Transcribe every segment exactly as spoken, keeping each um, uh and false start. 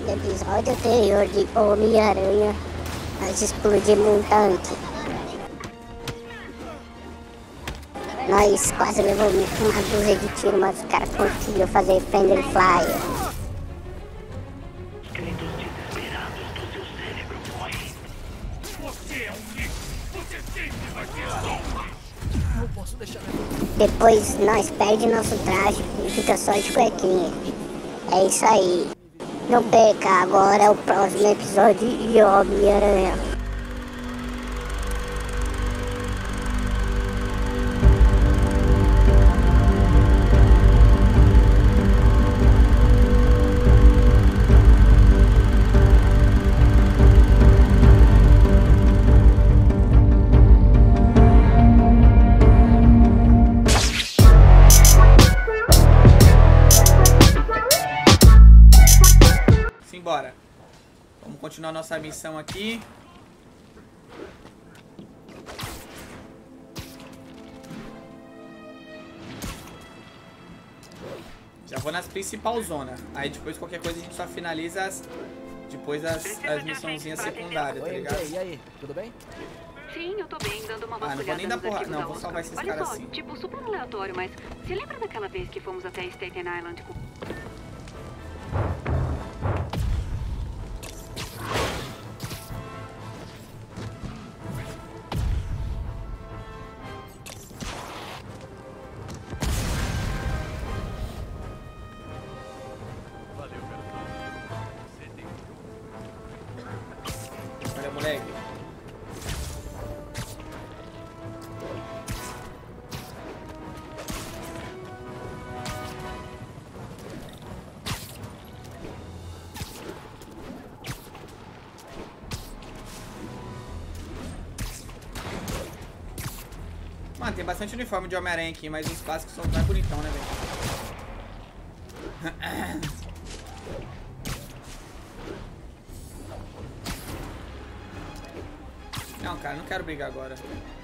Episódio anterior de Homem-Aranha, nós explodimos um tanque. Nós quase levamos uma dúzia de tiros, mas os caras conseguiram fazer friendly fire. Gritos desesperados do seu cérebro morrem. Você é um lixo! Você sempre vai ser sombra! Não posso deixar. Depois nós perdemos nosso traje e fica só de cuequinha. É isso aí. Não perca, agora é o próximo episódio de Homem-Aranha. Simbora. Vamos continuar nossa missão aqui. Já vou nas principal zona. Aí depois qualquer coisa a gente só finaliza as, depois as, as missãozinhas secundárias, tá Oi, ligado? M J, e aí? Tudo bem? Sim, eu tô bem, dando uma Ah, não vou vasculhada nem dar nos porra- arquivos não, da vou Oscar. salvar esses Olha caras só, assim. tipo, super aleatório, mas você lembra daquela vez que fomos até Staten Island com... Olha, moleque. Mano, tem bastante uniforme de Homem-Aranha aqui, mas os clássicos são mais bonitão, né, velho? Não, cara, não quero brigar agora.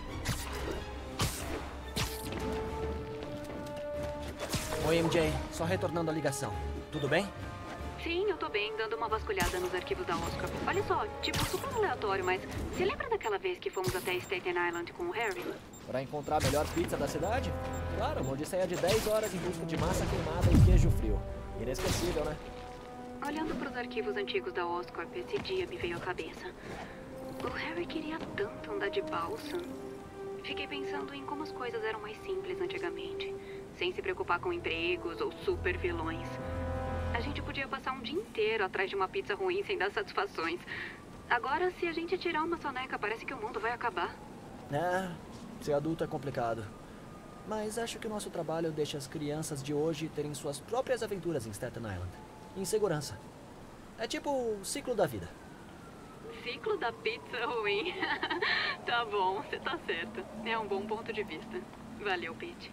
Oi, M J. Só retornando a ligação. Tudo bem? Sim, eu tô bem, dando uma vasculhada nos arquivos da Oscar. Olha só, tipo, super aleatório, mas você lembra daquela vez que fomos até Staten Island com o Harry? Pra encontrar a melhor pizza da cidade? Claro, uma odisseia de dez horas em busca de massa queimada e queijo frio. Inesquecível, né? Olhando pros arquivos antigos da Oscorp, esse dia me veio à cabeça. O Harry queria tanto andar de balsa. Fiquei pensando em como as coisas eram mais simples antigamente, sem se preocupar com empregos ou super vilões. A gente podia passar um dia inteiro atrás de uma pizza ruim sem dar satisfações. Agora, se a gente tirar uma soneca, parece que o mundo vai acabar. É, ser adulto é complicado. Mas acho que o nosso trabalho deixa as crianças de hoje terem suas próprias aventuras em Staten Island. Em segurança. É tipo o ciclo da vida. Ciclo da pizza ruim. Tá bom, você tá certo. É um bom ponto de vista. Valeu, Pete.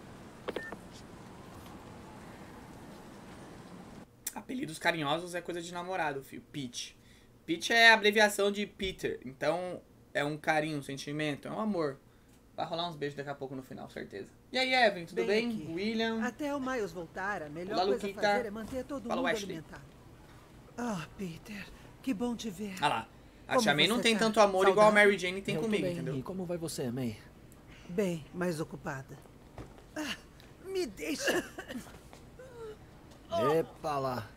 Apelidos carinhosos é coisa de namorado, filho. Pete. Pete é a abreviação de Peter. Então, é um carinho, um sentimento, é um amor. Vai rolar uns beijos daqui a pouco no final, certeza. E aí, Evan, tudo bem? Bem aqui. William? Até o Miles voltar, a melhor Olá, coisa a Luquita. fazer é manter todo Fala, mundo Wesley. alimentado. Ah, Peter, que bom te ver. Ah lá. A Como Tia May não você tem tá? tanto amor igual a Saudável? Mary Jane tem Eu tô comigo, bem. entendeu? E como vai você, May? Bem, mais ocupada. Ah, me deixa. Epa lá.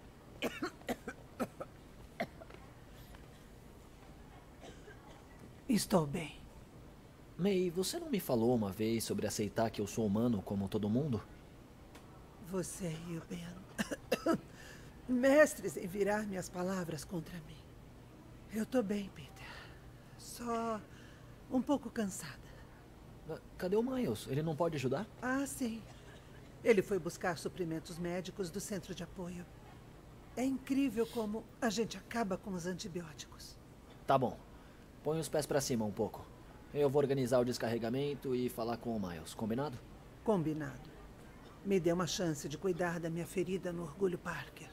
Estou bem. May, você não me falou uma vez sobre aceitar que eu sou humano como todo mundo? Você e o Ben. Mestres em virar minhas palavras contra mim. Eu tô bem, Peter. Só um pouco cansada. Ah, cadê o Miles? Ele não pode ajudar? Ah, sim. Ele foi buscar suprimentos médicos do centro de apoio. É incrível como a gente acaba com os antibióticos. Tá bom. Põe os pés pra cima um pouco. Eu vou organizar o descarregamento e falar com o Miles, combinado? Combinado. Me dê uma chance de cuidar da minha ferida no Orgulho Parker.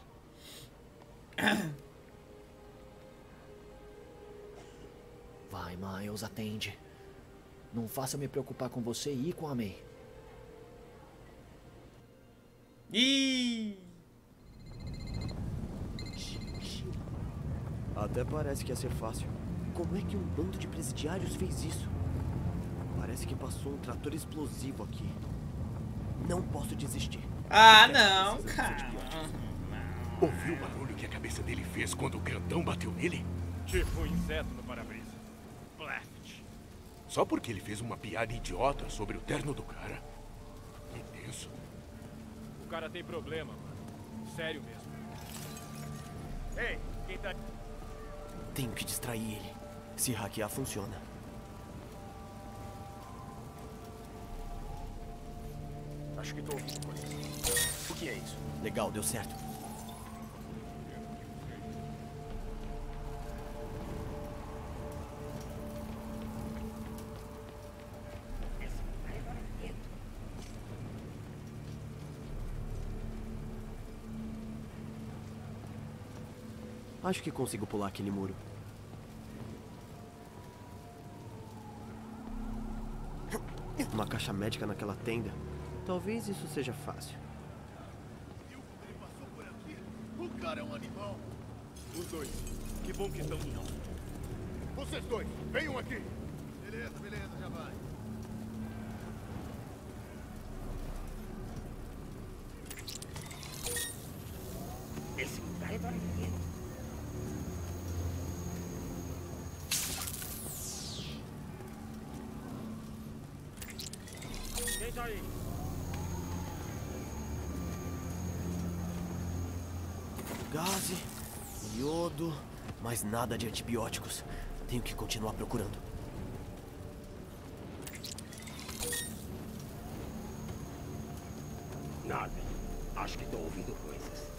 Vai, Miles, atende. Não faça eu me preocupar com você e com a May. Ih! Até parece que ia ser fácil. Como é que um bando de presidiários fez isso? Parece que passou um trator explosivo aqui. Não posso desistir. Ah, não, cara. Ouviu o barulho que a cabeça dele fez quando o grandão bateu nele? Tipo um inseto no para-brisa. Blast. Só porque ele fez uma piada idiota sobre o terno do cara? Que tenso. O cara tem problema, mano. Sério mesmo. Ei, quem tá... Tenho que distrair ele. Se hackear, funciona. Acho que tô ouvindo coisas. O que é isso? Legal, deu certo. Acho que consigo pular aquele muro. Uma caixa médica naquela tenda. Talvez isso seja fácil. Ele passou por aqui. O cara é um animal. Os dois. Que bom que estão juntos. Vocês dois, venham aqui. Beleza, beleza, já vai. Esse cara é barulhento. Quem tá aí? Gase, iodo, mas nada de antibióticos. Tenho que continuar procurando. Nada. Acho que tô ouvindo coisas.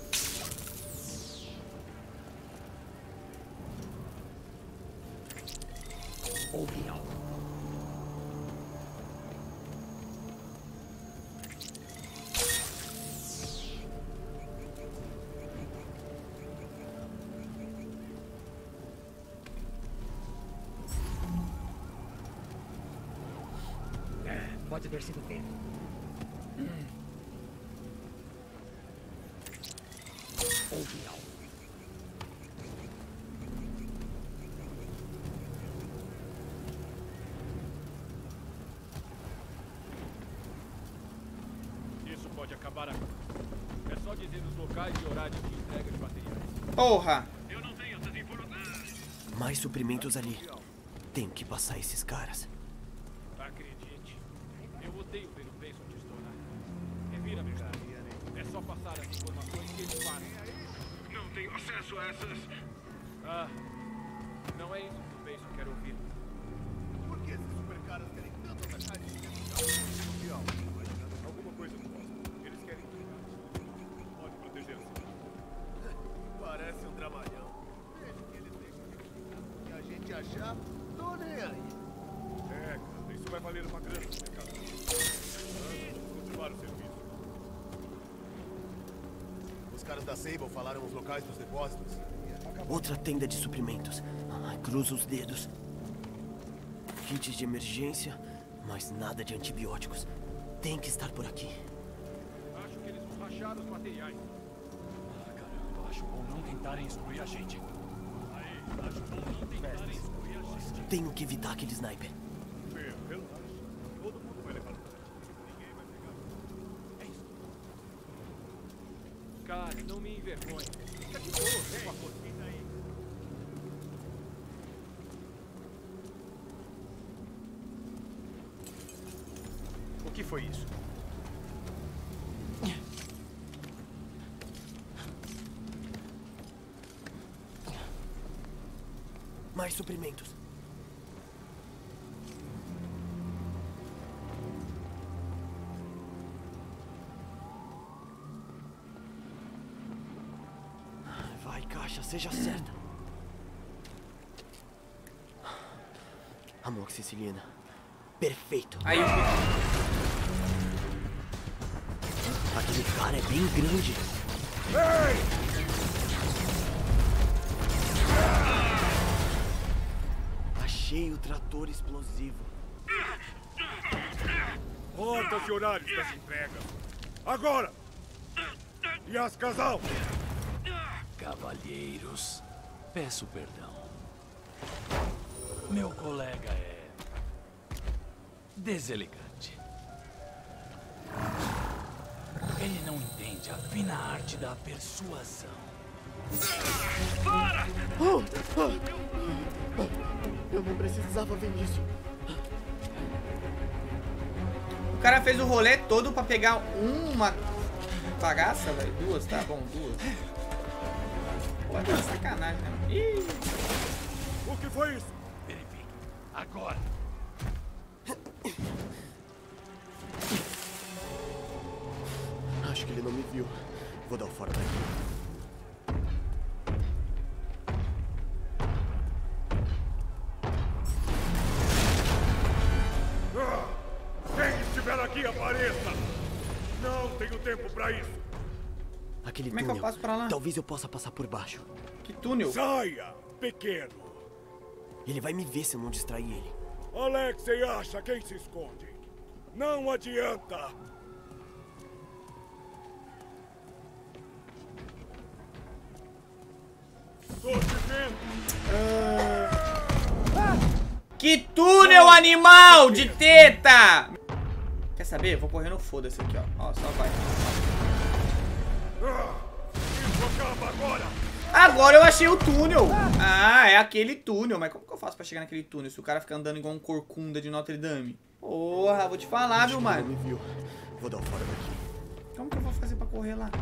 Ouvi algo. Pode ter sido tempo. Ouvi algo. Isso pode acabar agora. É só dizer os locais e horários de entrega de materiais. Porra. Eu não tenho essas informações. Mais suprimentos ali. Tenho que passar esses caras. Acredite, eu odeio ver o Benson te estourar. Revira, meu cara. É só passar as informações que eles fazem. Não tenho acesso a essas. Ah, não é isso que o Benson quer ouvir. Por que esses supercaras querem tanto atacar a gente? Alguma coisa não gosta. Eles querem tudo. Pode proteger-se. Parece um dramalhão. Deixa que eles deixem o que a gente achar, tô nem aí. É, cara, isso vai valer uma grana no mercado. Vamos continuar o serviço. Os caras da Sable falaram os locais dos depósitos. Outra tenda de suprimentos. Ah, cruzo os dedos. Kits de emergência, mas nada de antibióticos. Tem que estar por aqui. Acho que eles vão rachar os materiais. Ah, caramba, acho bom não tentarem excluir a gente. Aí, acho bom não tentarem excluir a gente. Tenho que evitar aquele sniper. Meu, relaxa. Todo mundo vai levar. Ninguém vai pegar. É isso. Cara, não me envergonhe. Fica de boa, por favor. Quem tá aí? O que foi isso? Mais suprimentos. Vai, caixa, seja certa. Amoxicilina. Perfeito. Aí eu fui. Aquele cara é bem grande. Achei o trator explosivo. Portas e horários das entregas. Agora! E as casal? Cavalheiros, Peço perdão. Meu colega é deselegante. Ele não entende a fina arte da persuasão. Para! Eu não precisava ver isso. O cara fez o rolê todo pra pegar uma bagaça, velho. Duas, tá bom, duas. Pô, tá sacanagem, né? Ih. O que foi isso? Verifique. Agora. Acho que ele não me viu. Vou dar o fora daqui. Quem estiver aqui, apareça! Não tenho tempo pra isso! Aquele Como é que túnel. eu passo pra lá? Talvez eu possa passar por baixo. Que túnel? Saia, pequeno! Ele vai me ver se eu não distrair ele. Alexei acha quem se esconde. Não adianta! Tô te vendo! Que túnel, animal de teta! Quer saber? Vou correr no foda-se aqui, ó. Ó, só vai. Isso acaba agora! Agora eu achei o túnel. Ah, é aquele túnel. Mas como que eu faço pra chegar naquele túnel se o cara fica andando igual um corcunda de Notre Dame? Porra, vou te falar, Acho viu, que ele mano? não me viu. Vou dar o fora daqui. Como que eu vou fazer pra correr lá?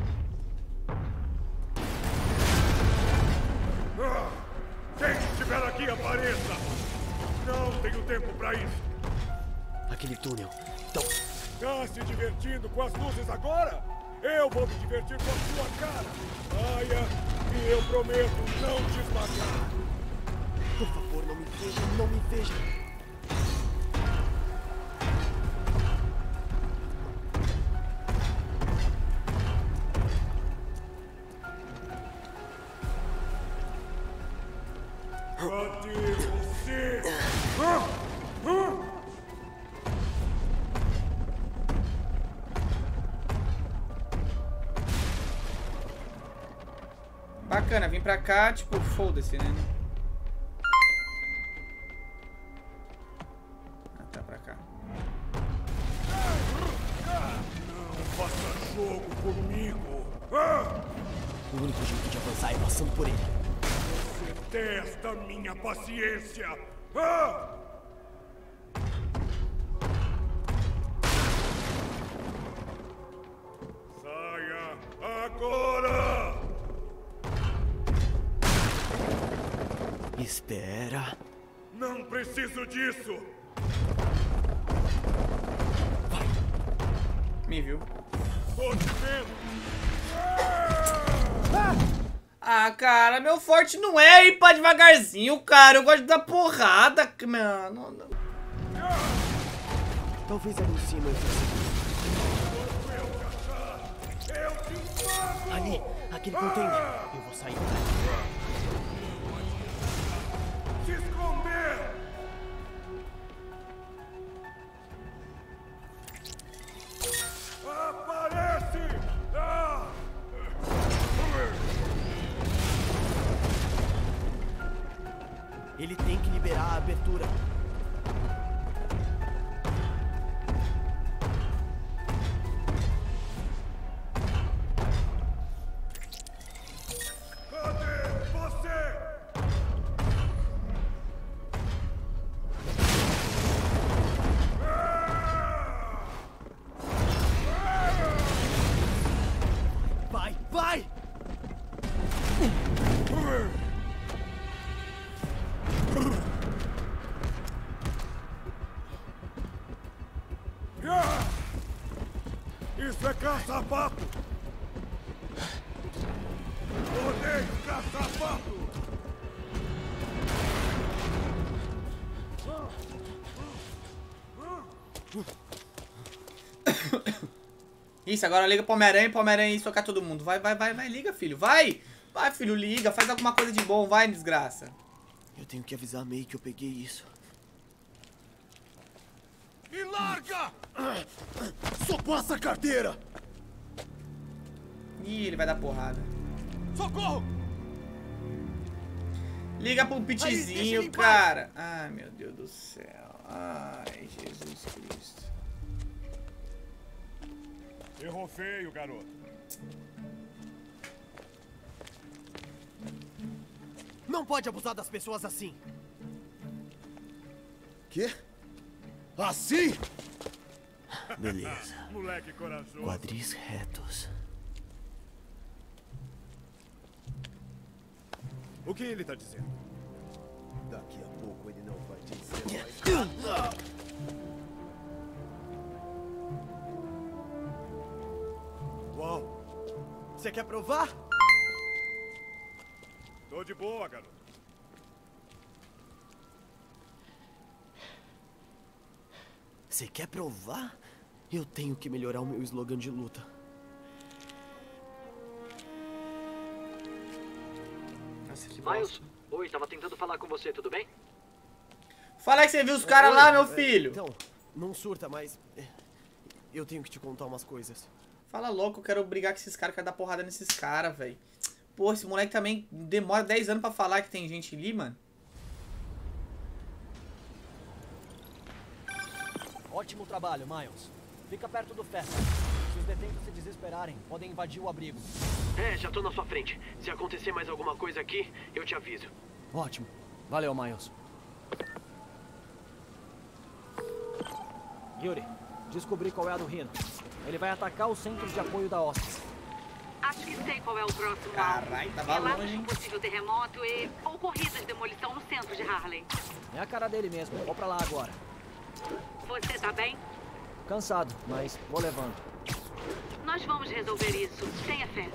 Quem estiver aqui, apareça! Não tenho tempo pra isso! Aquele túnel. Então, Tá se divertindo com as luzes agora? Eu vou me divertir com a sua cara! Saia e eu prometo não te esmagar! por favor, não me veja, não me veja. Cadê você? Bacana, vim pra cá, tipo, foda-se, né? Ah, tá pra cá. Não faça jogo comigo! O único jeito de avançar é passando por ele. Você testa minha paciência! Ah! Saia agora! Espera. Não preciso disso! Me viu. Tô te vendo! Ah, cara, meu forte não é ir pra devagarzinho, cara. Eu gosto de dar porrada, mano. Talvez ali em cima eu Eu te mato! Ali, aquele container. Eu vou sair daqui. Se esconder! Aparece! Ah! Ele tem que liberar a abertura. Cadê você? Vai, vai! Isso é caça-pato! Odeio caça-pato! Isso, agora liga pro Homem-Aranha, pro Homem-Aranha e socar todo mundo. Vai, vai, vai, vai, liga, filho. Vai! Vai, filho, liga. Faz alguma coisa de bom. Vai, desgraça. Eu tenho que avisar a May que eu peguei isso. Me larga! Só passa a carteira! Ih, ele vai dar porrada. Socorro! Liga pro Pitzinho, cara. Ai, meu Deus do céu. Ai, Jesus Cristo. Errou feio, garoto. Não pode abusar das pessoas assim. Quê? Assim? Beleza. Moleque corajoso. Quadris retos. O que ele tá dizendo? Daqui a pouco ele não vai dizer mais. Uau. Você quer provar? Tô de boa, garoto. Você quer provar? Eu tenho que melhorar o meu slogan de luta. Nossa, que Miles, oi, tava tentando falar com você, tudo bem? Fala que você viu os caras lá, meu filho. Então, não surta, mas eu tenho que te contar umas coisas. Fala louco, eu quero brigar com esses caras, quero dar porrada nesses caras, velho. Pô, esse moleque também demora dez anos pra falar que tem gente ali, mano. Ótimo trabalho, Miles. Fica perto do Festa. Se os detentos se desesperarem, podem invadir o abrigo. É, já tô na sua frente. Se acontecer mais alguma coisa aqui, eu te aviso. Ótimo. Valeu, Miles. Yuri, descobri qual é a do Rhino. Ele vai atacar o centro de apoio da Oscar. Acho que sei qual é o próximo Caralho, tava Relatos longe, de hein? um possível terremoto e... ou corrida de demolição no centro de Harlem. É a cara dele mesmo. Vou pra lá agora. Você tá bem? Cansado, mas vou levando. Nós vamos resolver isso. Tenha fé.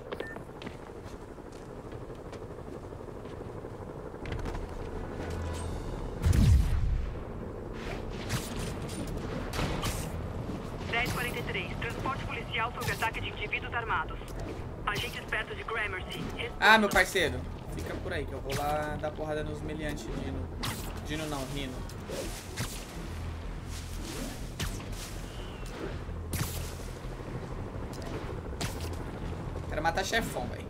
dez e quarenta e três. Transporte policial sob ataque de indivíduos armados. Agentes perto de Gramercy. Ah, meu parceiro. Fica por aí que eu vou lá dar porrada nos meliantes, Dino. Dino não, Rino. Quero matar chefão, velho.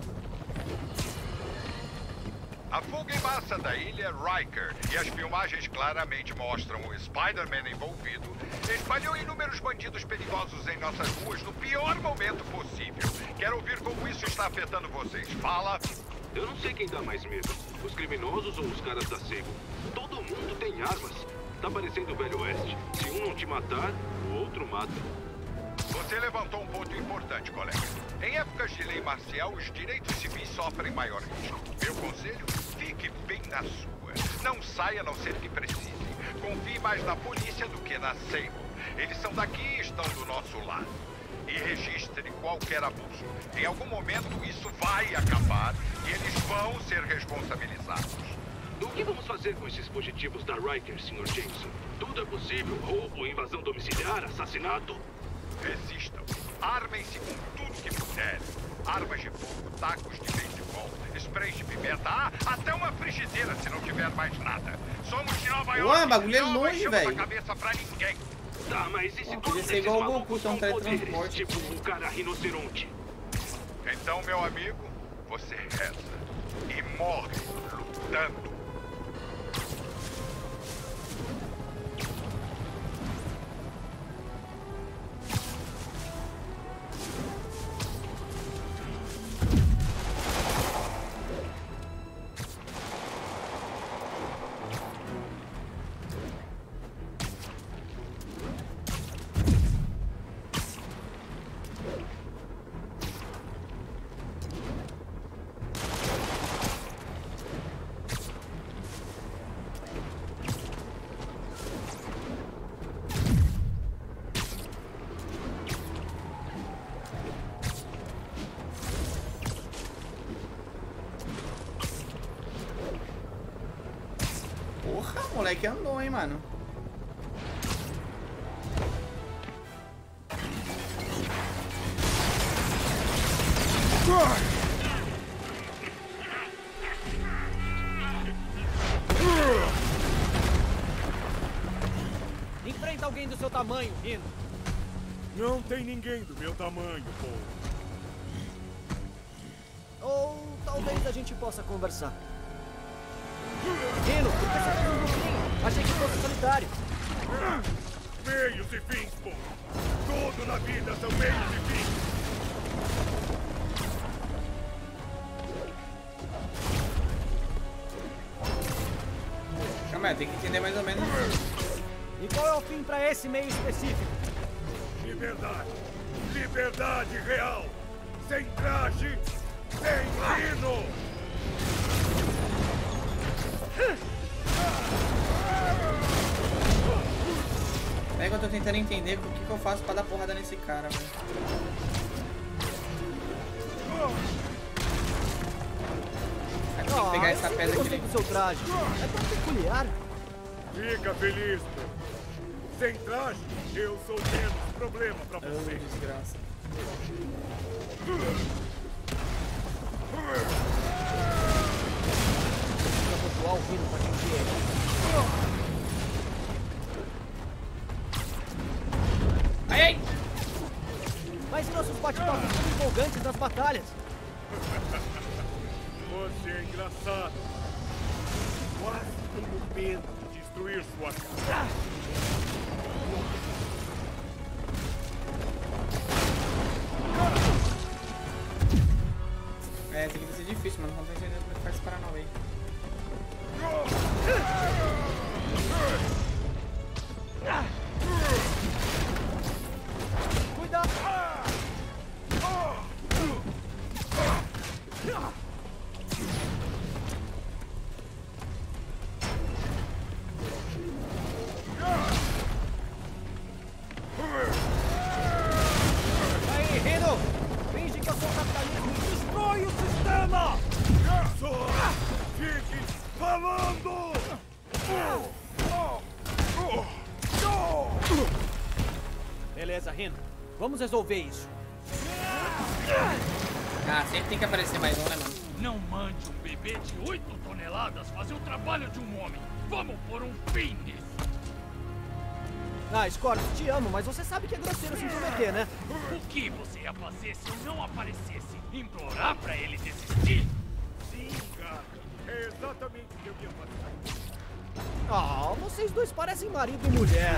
A fuga em massa da ilha Riker e as filmagens claramente mostram o Spider-Man envolvido, espalhou inúmeros bandidos perigosos em nossas ruas no pior momento possível. Quero ouvir como isso está afetando vocês. Fala! Eu não sei quem dá mais medo, os criminosos ou os caras da Sable. Todo mundo tem armas. Tá parecendo o Velho Oeste. Se um não te matar, o outro mata. Você levantou um ponto importante, colega. Em épocas de lei marcial, os direitos civis sofrem maior risco. Meu conselho? Fique bem na sua. Não saia a não ser que precise. Confie mais na polícia do que na Sable. Eles são daqui e estão do nosso lado. E registre qualquer abuso. Em algum momento isso vai acabar e eles vão ser responsabilizados. O que vamos fazer com esses fugitivos da Riker, senhor Jameson? Tudo é possível. Roubo, invasão domiciliar, assassinato. Resistam. Armem-se com tudo que puderem. Armas de fogo, tacos de beisebol, sprays de pimenta, ah, até uma frigideira se não tiver mais nada. Somos de Nova York. Ué, bagulho é não longe, baixamos velho. a cabeça pra ninguém. Tá, mas e se Podia todos ser esses igual o malucos Goku, são tão poderes, teletransporte. tipo um cara rinoceronte? Então, meu amigo, você reza e morre lutando. Porra, o moleque andou, hein, mano. Enfrenta alguém do seu tamanho, Rhino. Não tem ninguém do meu tamanho, pô. Ou talvez a gente possa conversar. Rino, por que você fez um grupinho? Achei que fosse solitário. Meios e fins, pô. Tudo na vida são meios e fins. Calma aí, tem que entender mais ou menos. E qual é o fim pra esse meio específico? Liberdade. Liberdade real. Sem traje, sem hino. É que eu tô tentando entender o que, que eu faço pra dar porrada nesse cara, velho. Aí tem que pegar essa pedra aqui. Do seu traje. É tão peculiar. Fica feliz, pô. Sem traje, eu sou menos problema pra você. Oh, desgraça. Pra pontuar o Rino pra atingir ele. Ai, ai! Mas e nossos bate-papos são empolgantes nas batalhas? Você é engraçado. Quase tenho medo de destruir sua casa. É, isso aqui vai ser difícil, mano. Não tô entendendo como é que faz esse Paranauê aí. Cuidado! Aí, Rino! Finge que eu sou o capitalismo! Destrói o sistema! Só fique falando! Beleza, Rino. Vamos resolver isso. Ah, sempre tem que aparecer mais um, né, mano? Não mande um bebê de oito toneladas fazer o trabalho de um homem. Vamos pôr um fim nisso. Ah, Scorpius, te amo, mas você sabe que é grosseiro se intrometer, né? O que você ia fazer se eu não aparecesse? Implorar pra ele desistir? Sim, cara. É exatamente o que eu ia fazer. Ah, vocês dois parecem marido e mulher.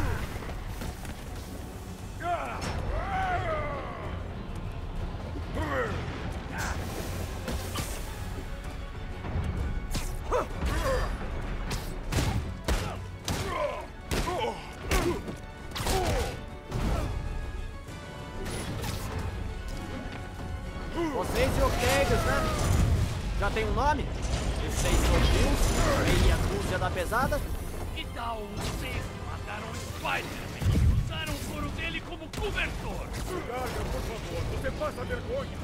Vocês e Octavius, né? Já tem um nome? Os seis soldiers, meia dúzia da pesada? Que tal os seis que mataram o Spider-Man e usaram o couro dele como cobertor? Larga, por favor, você passa vergonha.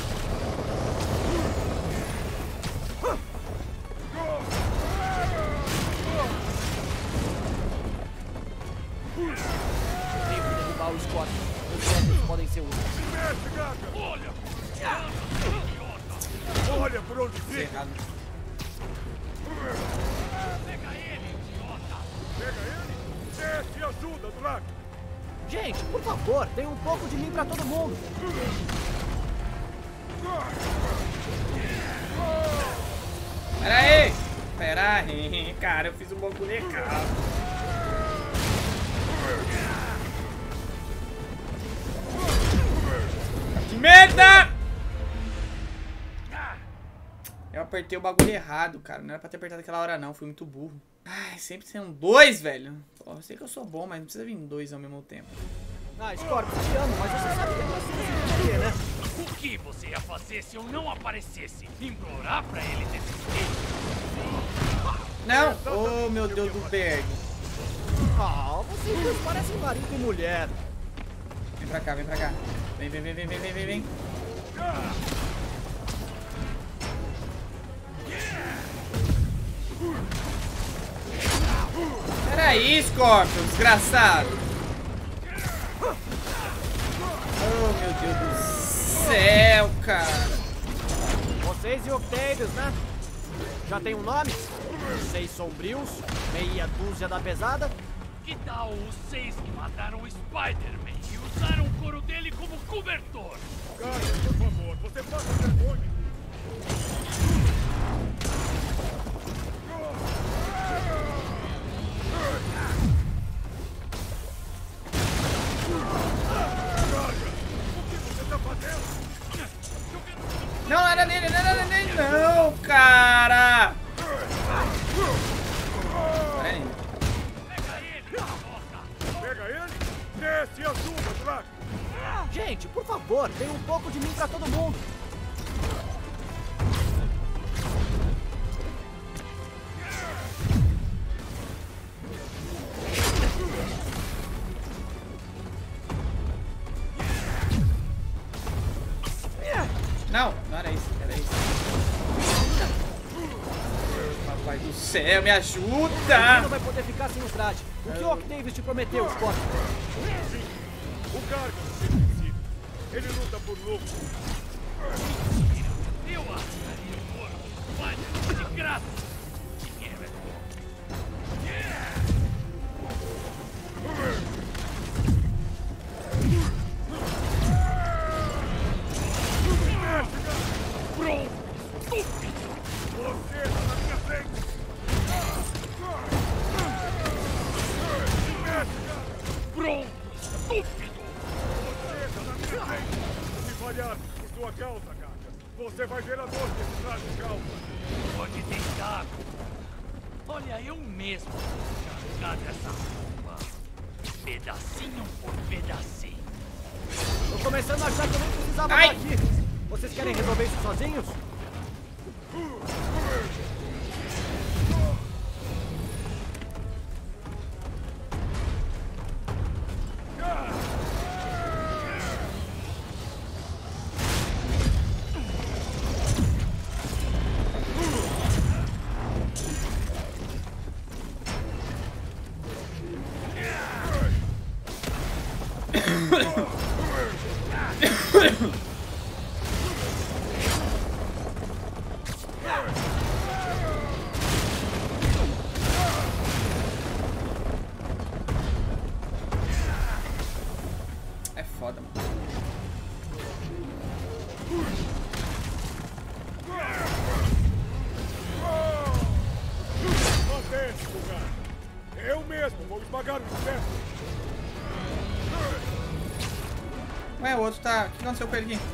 Tenho que derrubar o Scorpius. Os outros podem ser úteis. Mexe, gata! Olha! Olha por onde fica! Errado. Pega ele, idiota! Pega ele? Desce e ajuda, Drac! Gente, por favor, tem um pouco de mim pra todo mundo. Pera aí! Pera aí, cara, eu fiz um bagulho errado. Que merda! Eu apertei o bagulho errado, cara. Não era pra ter apertado aquela hora, não. Fui muito burro. Ai, sempre são dois, velho. Pô, eu sei que eu sou bom, mas não precisa vir dois ao mesmo tempo. Ah, Scorpius, te amo, mas você sabe que é grosseiro se intrometer, né? O que você ia fazer se eu não aparecesse? Implorar pra ele desistir? Não! Oh, meu Deus do Berg. Ah, vocês dois parecem marido e mulher. Vem pra cá, vem pra cá. Vem, vem, vem, vem, vem, vem, vem, vem. Peraí, Scorpion, desgraçado. Oh, meu Deus do céu, cara. Vocês e Octavius, né? Já tem um nome? Seis sombrios, meia dúzia da pesada? Que tal os seis que mataram o Spider-Man e usaram o couro dele como cobertor? Cara, por favor, você passa vergonha. pouco de mim pra todo mundo. Não, não era isso, era isso. Papai do céu, me ajuda! Ele não vai poder ficar sem o traje. O que o Octavius te prometeu, Scott? O Gargan se decide. Ele luta por lucro. Eu ajudaria o morto. Olha, de graça. Dinheiro é bom. Pronto! Estúpido! Você tá na minha frente! Pronto! Estúpido! Você tá na minha frente! Se falhar por sua causa, Gargan, você vai ver a dor desse traje de calça! Pode tentar. Olha, eu mesmo vou carregar essa roupa. Pedacinho por pedacinho. Tô começando a achar que eu nem precisava Ai. estar aqui. Vocês querem resolver isso sozinhos? É foda, mano. Mantém-se, lugar! Eu mesmo vou esmagar o inferno! Ué, o outro tá... O que aconteceu com ele aqui?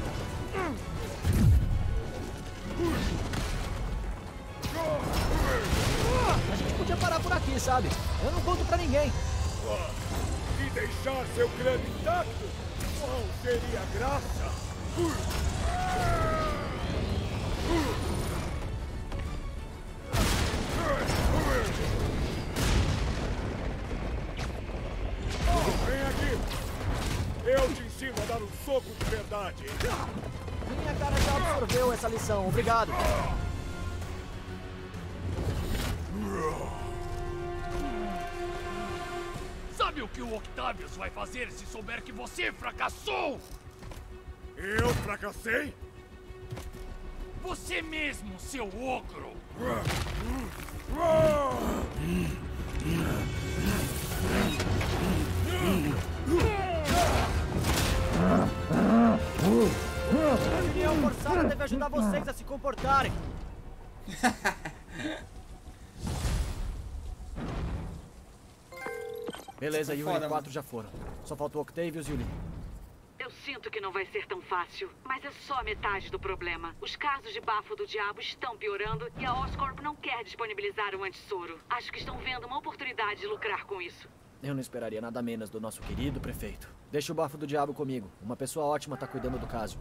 A gente podia parar por aqui, sabe? Eu não conto pra ninguém. E deixar seu crânio intacto? Qual seria a graça? Oh, vem aqui! Eu te ensino a dar um soco de verdade! Minha cara já absorveu essa lição, obrigado. Sabe o que o Octavius vai fazer se souber que você fracassou? Eu fracassei? Você mesmo, seu ogro! A união forçada deve ajudar vocês a se comportarem. Beleza, Foi Yuri foda, e quatro já foram. Só faltou Octavius e o Lee. Eu sinto que não vai ser tão fácil, mas é só metade do problema. Os casos de bafo do diabo estão piorando e a Oscorp não quer disponibilizar um antissoro. Acho que estão vendo uma oportunidade de lucrar com isso. Eu não esperaria nada menos do nosso querido prefeito. Deixa o bafo do diabo comigo. Uma pessoa ótima tá cuidando do caso.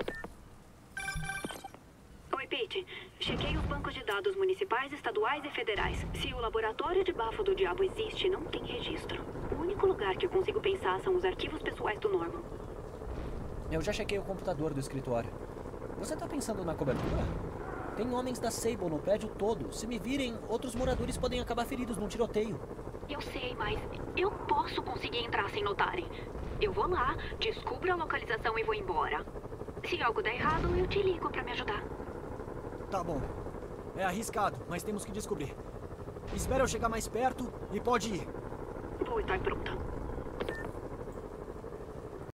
Oi, Pete. Chequei os bancos de dados municipais, estaduais e federais. Se o laboratório de bafo do diabo existe, não tem registro. O único lugar que eu consigo pensar são os arquivos pessoais do Norman. Eu já chequei o computador do escritório. Você tá pensando na cobertura? Tem homens da Sable no prédio todo. Se me virem, outros moradores podem acabar feridos num tiroteio. Eu sei, mas eu posso conseguir entrar sem notarem. Eu vou lá, descubro a localização e vou embora. Se algo der errado, eu te ligo pra me ajudar. Tá bom. É arriscado, mas temos que descobrir. Espera eu chegar mais perto e pode ir. Vou estar pronta.